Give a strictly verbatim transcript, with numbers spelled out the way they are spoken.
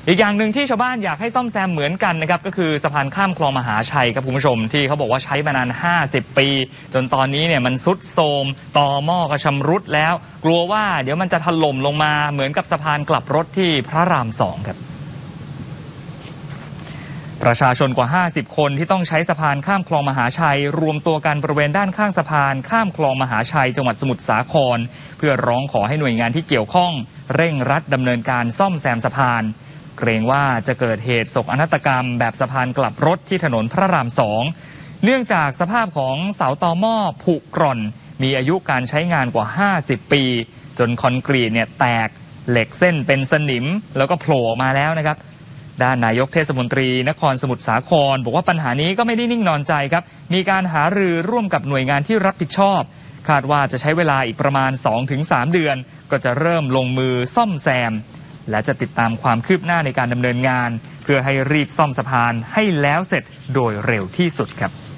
อีกอย่างหนึ่งที่ชาวบ้านอยากให้ซ่อมแซมเหมือนกันนะครับก็คือสะพานข้ามคลองมหาชัยครับคุณผู้ชมที่เขาบอกว่าใช้มานานห้าสิบปีจนตอนนี้เนี่ยมันทรุดโทรมต่อหม้อก็ชำรุดแล้วกลัวว่าเดี๋ยวมันจะถล่มลงมาเหมือนกับสะพานกลับรถที่พระรามสองครับประชาชนกว่าห้าสิบคนที่ต้องใช้สะพานข้ามคลองมหาชัยรวมตัวกันบริเวณด้านข้างสะพานข้ามคลองมหาชัยจังหวัดสมุทรสาครเพื่อร้องขอให้หน่วยงานที่เกี่ยวข้องเร่งรัดดำเนินการซ่อมแซมสะพานเกรงว่าจะเกิดเหตุโศกนาฏกรรมแบบสะพานกลับรถที่ถนนพระรามสองเนื่องจากสภาพของเสาตอหม้อผุกร่อนมีอายุการใช้งานกว่าห้าสิบปีจนคอนกรีตเนี่ยแตกเหล็กเส้นเป็นสนิมแล้วก็โผล่ออกมาแล้วนะครับด้านนายกเทศมนตรีนครสมุทรสาครบอกว่าปัญหานี้ก็ไม่ได้นิ่งนอนใจครับมีการหารือร่วมกับหน่วยงานที่รับผิดชอบคาดว่าจะใช้เวลาอีกประมาณ สองถึงสาม เดือนก็จะเริ่มลงมือซ่อมแซมและจะติดตามความคืบหน้าในการดำเนินงานเพื่อให้รีบซ่อมสะพานให้แล้วเสร็จโดยเร็วที่สุดครับ